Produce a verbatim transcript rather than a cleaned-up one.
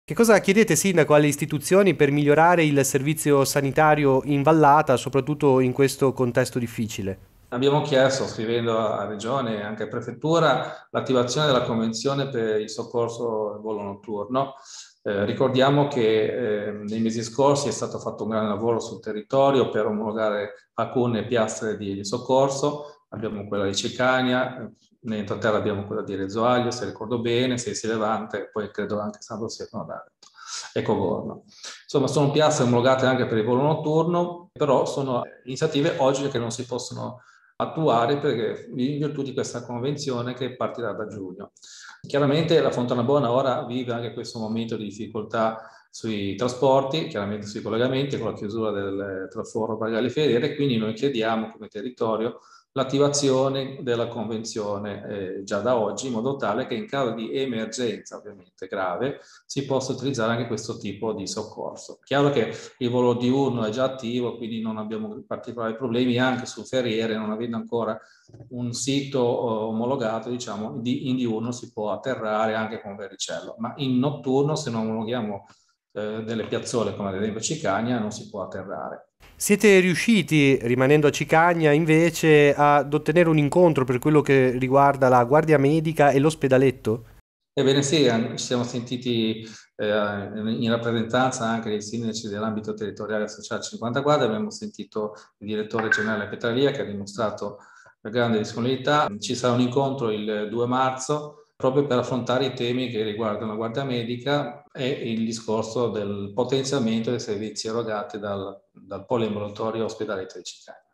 Che cosa chiedete, Sindaco, alle istituzioni per migliorare il servizio sanitario in Vallata, soprattutto in questo contesto difficile? Abbiamo chiesto, scrivendo a Regione e anche a Prefettura, l'attivazione della Convenzione per il soccorso al volo notturno. Eh, ricordiamo che eh, nei mesi scorsi è stato fatto un grande lavoro sul territorio per omologare alcune piastre di soccorso. Abbiamo quella di Cecania, eh, nell'entroterra abbiamo quella di Reggio Aglio, se ricordo bene, Sensi Levante, e poi credo anche San Stefano d'Arco e Cogorno. Insomma, sono piastre omologate anche per il volo notturno, però sono iniziative oggi che non si possono attuare perché in virtù di questa convenzione che partirà da giugno. Chiaramente la Fontana Buona ora vive anche questo momento di difficoltà sui trasporti, chiaramente sui collegamenti con la chiusura del traforo Bargali Feriere, quindi noi chiediamo come territorio l'attivazione della convenzione eh, già da oggi in modo tale che in caso di emergenza ovviamente grave si possa utilizzare anche questo tipo di soccorso. Chiaro che il volo diurno è già attivo, quindi non abbiamo particolari problemi anche su Ferriere, non avendo ancora un sito omologato, diciamo, di, in diurno si può atterrare anche con Vericello, ma in notturno se non omologhiamo eh, delle piazzole come ad esempio Cicagna non si può atterrare. Siete riusciti, rimanendo a Cicagna, invece, ad ottenere un incontro per quello che riguarda la guardia medica e l'ospedaletto? Ebbene sì, ci siamo sentiti eh, in rappresentanza anche dei sindaci dell'ambito territoriale associato cinquantaquattro, abbiamo sentito il direttore generale Petralia che ha dimostrato grande disponibilità. Ci sarà un incontro il due marzo proprio per affrontare i temi che riguardano la guardia medica e il discorso del potenziamento dei servizi erogati dal, dal poliambulatorio ospedale di Città.